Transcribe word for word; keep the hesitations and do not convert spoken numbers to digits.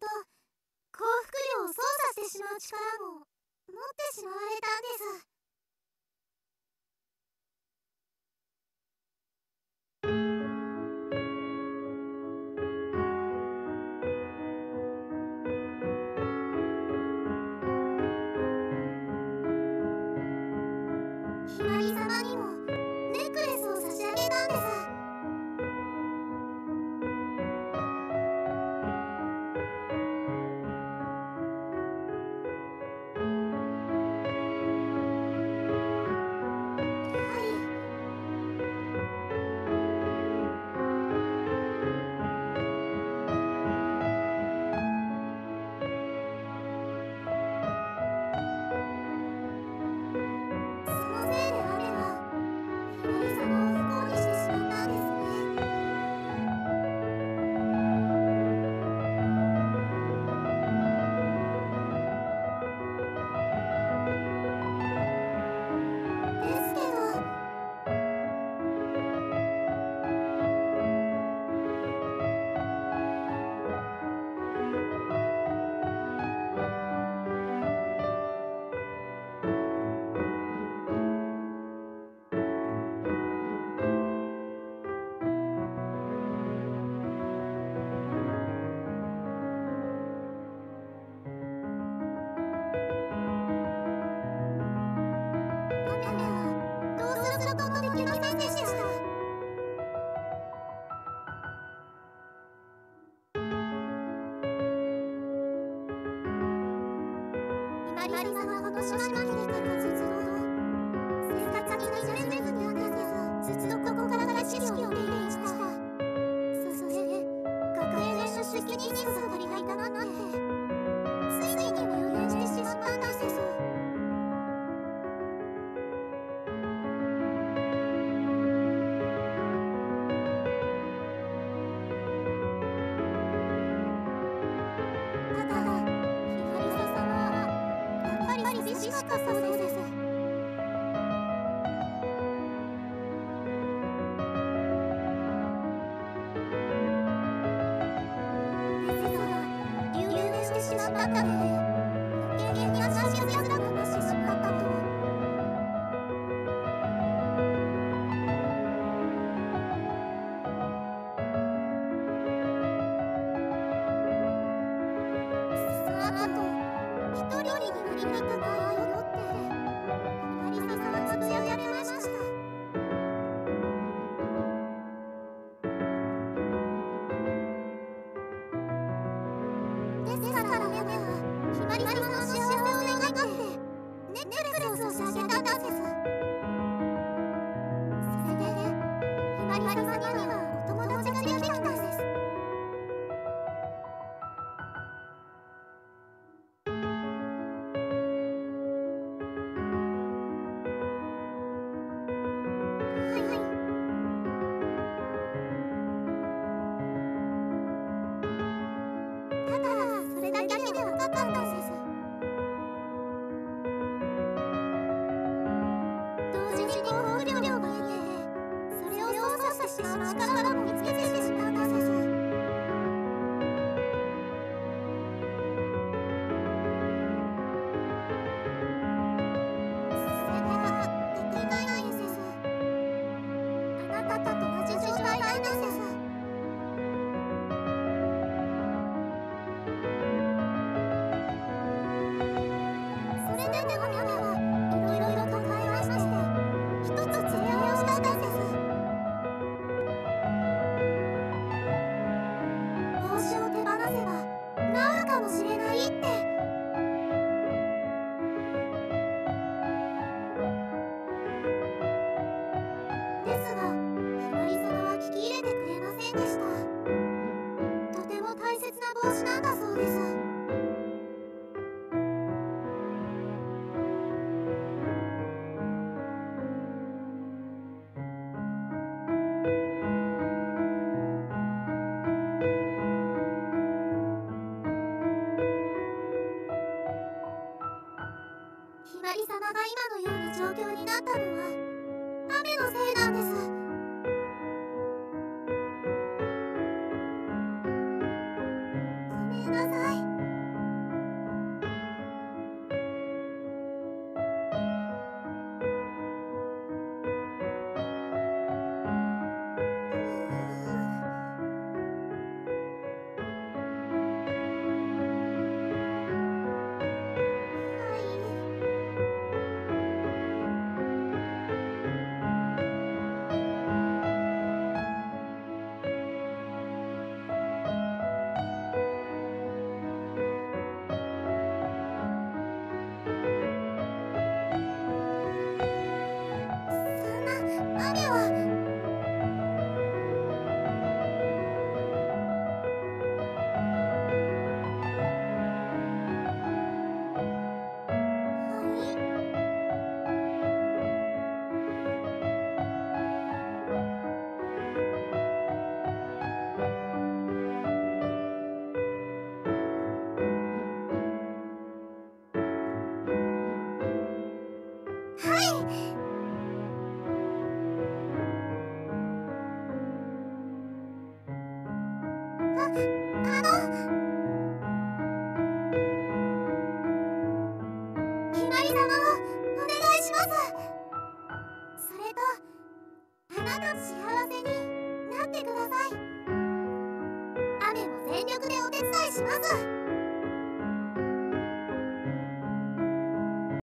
と幸福量を操作してしまう力も持ってしまわれたんです。ひまり様にもネックレスを差し上げたんです。ひまり様がこの島に来てからずっと生活に馴染めずにあったんです。ずっとここから景色を手入れした。そして学園の出席日数が足りないかなってついににも予言してしまったんです。ただひまり様やっぱり寂しかったそうです。ですが留年してしまったため余計に足しづらくなってしまったと。その後一人になりたくないよってひまり様はつぶやかれました。ですからメメはひまり様の幸せを願ってネックレスを差し上げたんです。それでひまり様にはお友達ができたんです。はいはい。ただそれだけではなかったんです。同時に幸福量が増えてそれを操作してしまう力も見つけてしまったんです。それができないんです。あなたと同じ状態なんです。それでもメメはいろいろと考えまして一つ提案をしたんです。帽子を手放せば治るかもしれないって。ですがひまり様は聞き入れてくれませんでした。とても大切な帽子なんだそうです。ひまり様が今のような状況になったのは雨のせいなんです。 雨はひまり様をお願いします。それとあなた幸せになってください。雨も全力でお手伝いします。